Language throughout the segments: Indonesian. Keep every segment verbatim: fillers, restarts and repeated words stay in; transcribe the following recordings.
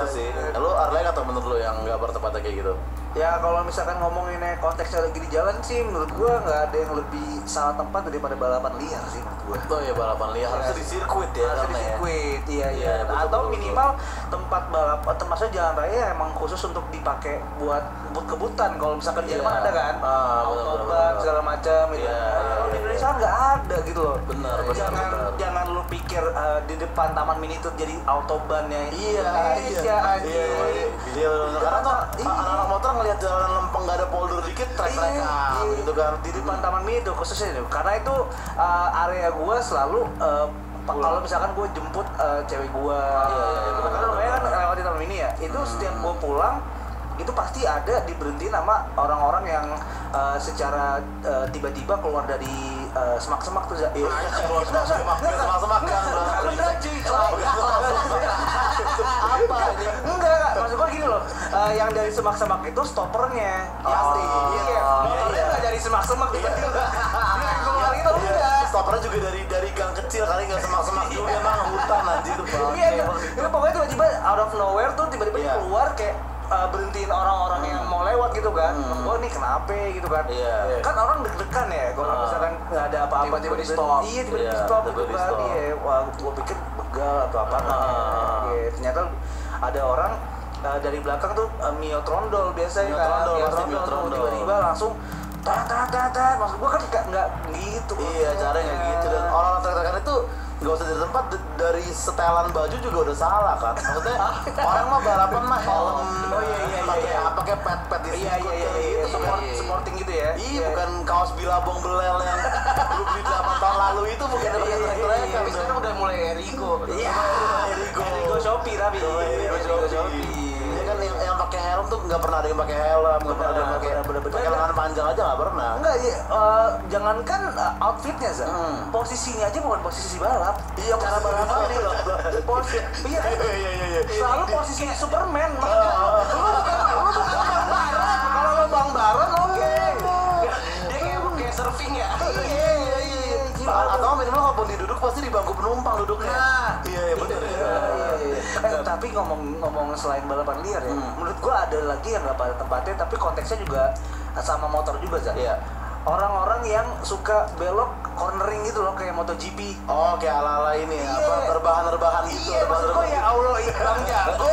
gitu sih. Lu ada lagi atau menurut lu yang nggak bertepatnya kayak gitu? Ya kalau misalkan ngomonginnya konteksnya lagi di jalan sih, menurut gua nggak ada yang lebih salah tempat daripada balapan liar sih menurut gua. Oh ya balapan liar harusnya di sirkuit ya. Harus di karena ya. sirkuit, iya Iya, iya. betul, Atau betul, minimal tempat balap, termasuk jalan raya emang khusus untuk dipakai buat kebut-kebutan. Kalau misalkan di Iya. Jerman ada kan, Ah, benar, benar, autobahn benar. segala macam gitu. Iya, Nah, iya, kalau di iya, Indonesia iya. kan nggak ada gitu loh. Benar, benar, Jangan benar. jangan lu pikir eh, di depan Taman Mini itu jadi autobahnnya Iya, Indonesia iya, anjing. iya, iya, iya, benar. Karena tuh Iya. anak-anak motor ngelihat jalanan lempeng nggak ada polder dikit, trek-trekan Iya, gitu kan. di depan Taman Mini itu khususnya itu karena itu uh, area gua selalu uh, pa- kalau misalkan gue jemput uh, cewek gua Iya, iya, iya, karena lumayan kan lewat di Taman Mini ya itu setiap gua pulang itu pasti ada diberhentiin sama orang-orang yang uh, secara uh, tiba-tiba keluar dari uh, semak-semak tuh Zak. Iya, semak-semak, semak-semak kan. Beneran cuy, Apa ini? enggak enggak maksud gua gini loh, uh, yang dari semak-semak itu stoppernya pasti Oh, iya iya, motornya iya. nggak dari semak-semak tiba-tiba dia keluar itu Iya, enggak. stoppernya juga dari dari gang kecil kali nggak semak-semak juga emang hutan anjir tuh Bang. Iya, iya. Itu pokoknya tiba-tiba out of nowhere tuh tiba-tiba dia Iya. keluar kayak uh, berhentiin orang-orang yang mau lewat gitu kan. Hmm. Oh, ini kenapa gitu kan. Iya. Kan orang deg-degan ya kalau Ah. misalkan nggak ada apa-apa Tiba-tiba di tiba-tiba- stop. Iya, tiba-tiba Iya, di stop gitu tiba-tiba di kan. stop. Iya, wah gua pikir begal atau apa. Ah. Iya, ternyata ada orang uh, dari belakang tuh uh, Mio Trondol biasanya Mio kan. Trondol, Mio pasti Mio tuh Trondol. tiba-tiba langsung tat tat tat tat. Maksud gua kan nggak nggak gitu. Iya, caranya nggak gitu dan orang-orang trek-trekan itu nggak usah dari tempat d- dari setelan baju juga udah salah kan. Maksudnya orang mah balapan mah helm, Oh, iya, iya, iya, pakai iya. pakai pet-pet di Iya, iya, sirkuit iya, kayak iya, gitu. support, iya, iya. supporting gitu ya. Iya, bukan kaos bilabong belel yang lu beli delapan tahun lalu itu bukan pakai Iya, iya, trek-trekan. iya. Tapi sekarang udah mulai Erigo. Iya, Erigo. Erigo Shopee tapi. Oh, iya, Erigo Shopee. Shopee. Iya kan yang, yang pakai helm tuh nggak pernah ada yang pakai helm, nggak pernah ada yang pakai Bener, bener, bener. pakai lengan panjang aja nggak pernah. Enggak, iya, eh, jangankan eh, outfitnya, Zak. Hmm. Posisinya aja bukan posisi balap. Iya, cara posisi balap balap. ini loh. Posisi, iya kan? Iya iya iya iya. Selalu posisi Superman. Makanya lu bukan lu bukan Bang Baron. Kalau lo Bang Baron, oke. Dia kayak kayak surfing ya. Iya, iya, iya. Gila. Atau minimal kalau dia duduk pasti di bangku penumpang duduknya. Nah, Iya iya benar. Iya, iya, iya. Eh, tapi ngomong-ngomong selain balapan liar ya, Hmm. menurut gua ada lagi yang nggak pada tempatnya, tapi konteksnya juga sama motor juga, Zak. Iya. Orang-orang yang suka belok cornering gitu loh, kayak MotoGP. Oh kayak ala-ala ini ya, Iya. apa rebahan-rebahan gitu. Iya, maksud gua ya Allah, iya Bang Jago.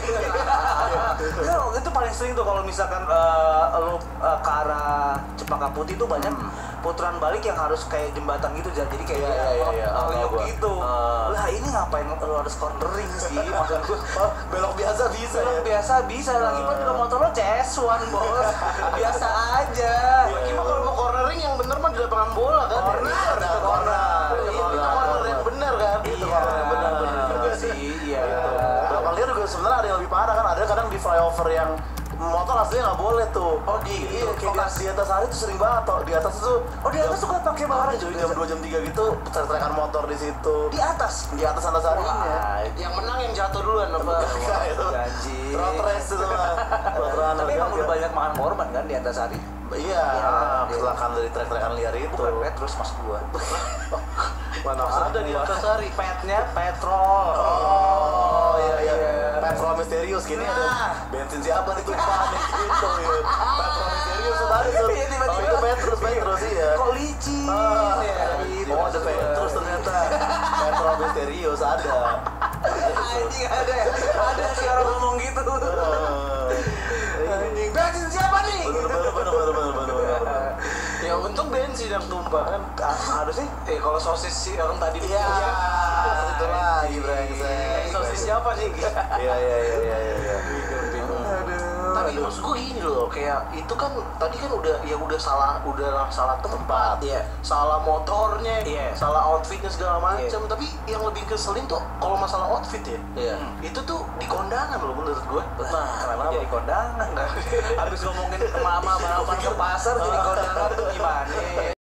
Iya. Ya, itu paling sering tuh kalau misalkan eh, lo eh, ke arah Cempaka Putih tuh banyak Hmm. putaran balik yang harus kayak jembatan gitu, Zak. Jadi kayak Iya, dia, iya, iya, oh, iya. oh, Tahu yuk gua. gitu. Ah. Lah ini ngapain lo harus cornering sih? Maksud gua, Oh, belok biasa bisa belok ya. biasa bisa, lagi pun juga motor lo C S satu bos. Biasa aja. Gimana kalau mau cornering yang bener mah di lapangan bola kan? Corner, Iya, itu corner. corner. Itu Itu corner. corner yang bener kan? Itu Iya, corner yang benar. benar juga sih. Iya. Balapan liar juga sebenarnya ada yang lebih parah kan, ada kadang di flyover yang motor aslinya nggak boleh tuh. Oh, di Iya, itu, kayak fokus. di, di atas hari tuh sering banget toh. Di atas itu Oh, di atas suka pakai ada banget cuy jam dua jam tiga gitu trek-trekan motor di situ. di atas. Di atas antasarinya. Wah, Yang menang yang jatuh duluan apa? Enggak, itu janji. road race itu mah. Road runner Tapi emang kan. udah banyak makan korban kan di Antasari? Iya, Iya, kecelakaan dari trek-trekan liar itu. Bukan Petrus mas gua. Mana Ada di Antasari. Petnya petrol. Oh, iya iya. Iya. Petrol misterius gini Nah. ada bensin siapa nih tumpahan nih gitu ya. Petrol misterius tuh tadi tuh. Iya, tiba-tiba. Oh, itu Petrus, Petrus iya. Kok licin Ah, ya gitu. oh ada Petrus ternyata. Petrol misterius ada. Anjing ada ya. Ada sih orang ngomong gitu. Anjing bensin siapa nih? Bener bener bener bener bener bener bener. Ya untung bensin yang tumpah kan. Ah, harusnya Eh kalau sosis sih orang tadi. Iya. Itu lagi Eh, brengsek. sosis siapa sih? Iya iya iya iya iya. Tapi maksud gue gini loh, kayak itu kan tadi kan udah ya udah salah udah salah tempat, Iya. salah motornya, Iya. salah outfitnya segala macam. Iya. Tapi yang lebih keselin tuh kalau masalah outfit ya, Iya. itu tuh di kondangan loh menurut gue. Nah, kenapa jadi kondangan? Habis ngomongin mama balapan ke pasar jadi kondangan tuh gimana?